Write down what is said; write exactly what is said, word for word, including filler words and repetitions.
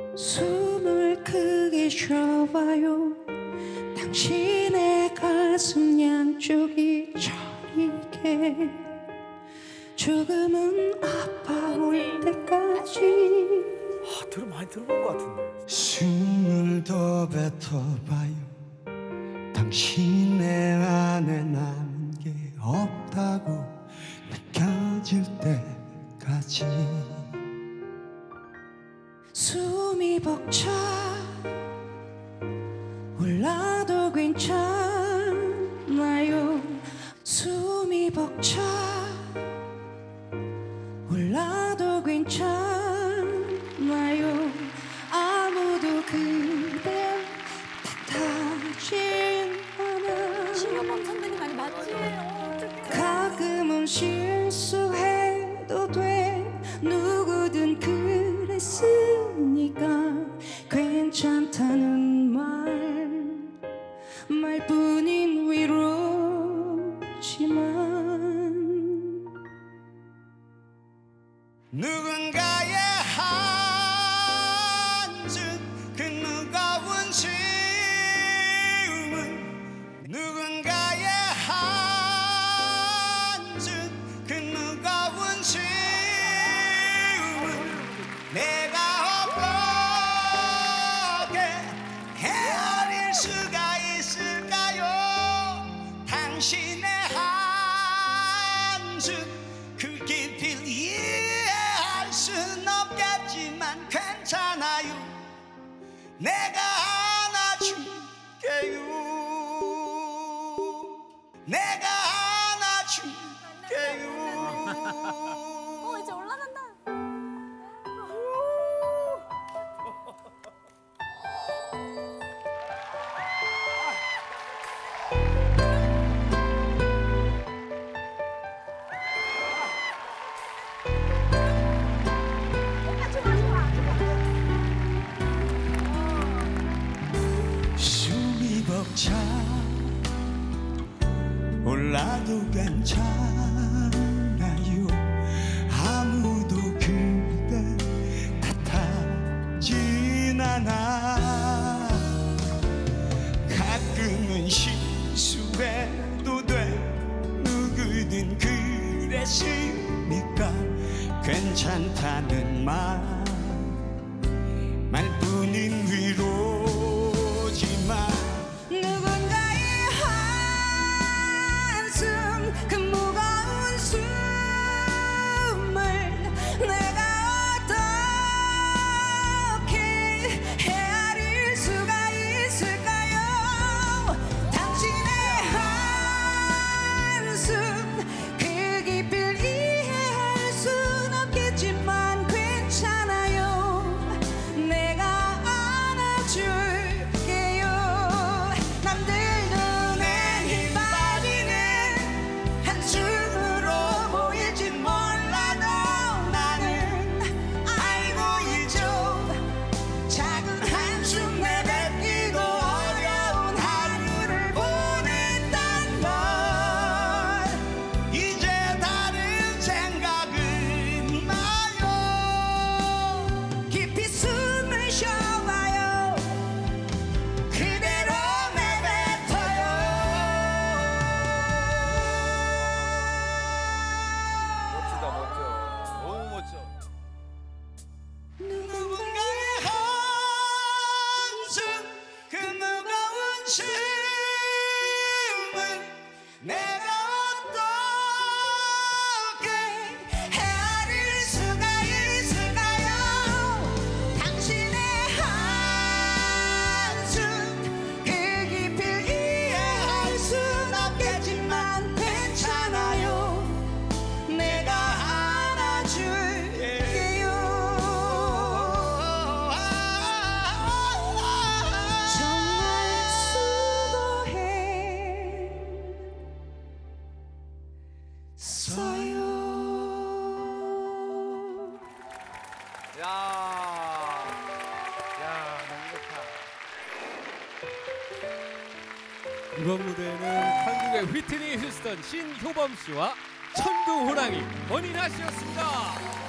숨을 크게 쉬어봐요. 당신의 가슴 양쪽이 저리게 조금은 아파올 때까지. 아, 들어 많이 들어본 것 같은데. 숨을 더 뱉어봐요. 당신의 안에 남은 게 없다고 느껴질 때까지. 숨이 벅차 올라도 괜찮아요. 숨이 벅차 올라도 괜찮아요. 아무도 그댈 탓하진 않아. 신경범 선배님 많이 맞지? 가끔은 실수해도 돼. 누구든 그랬으니까 괜찮다는 말 말뿐인 위로지만 누군가의 한줌 그 무거운 숨은 누군가의 한줌 그 무거운 숨은 내가 어떻게 헤아릴 수가 있을까요? 당신의 한숨 그 깊이를 이해할 순 없겠지만 괜찮아요. 내가 안아줄게요. 내가 안아줄게요. 어, 이제 올라간다. 숨이 벅차 올라도 괜찮아요. 아무도 그대 탓하진 않아. 가끔은 실수해도 돼. 누구든 그랬으니까 괜찮다는 말 말뿐인 위로지만 누군가의 한숨 그 무거운 숨을 내가 어떻게 헤아릴 수가 있을까요? 당신의 한숨 그 깊이를 이해할 순 없겠지만 괜찮아요. 내가 안아줄게요. 남들 눈엔 힘 빠지는 한숨으로 보일진 몰라도 나는 알고 있죠. 작은 한숨 내뱉기도 어려운 하루를 보냈단 걸. 이제 다른 생각은 나요. 깊이 숨을 쉬어봐요. 그대로 내뱉어요. 멋지다, 멋져. 너무 멋져. 누군가의 한숨 그 무거운 숨은 내가 어떻게 헤아릴 수가 있을까요? 당신의 한숨 그 깊이를 이해할 순 없겠지만 괜찮아요. 내가 안아줄게요. 정말 수고했어요. 야, 야, 너무 좋다. 이번 무대는 한국의 휘트니 휴스턴 신효범 씨와 천둥 호랑이 권인하 씨였습니다.